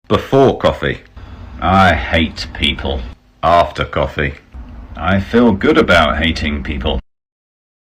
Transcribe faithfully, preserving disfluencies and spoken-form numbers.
Before coffee. I hate people. After coffee. I feel good about hating people.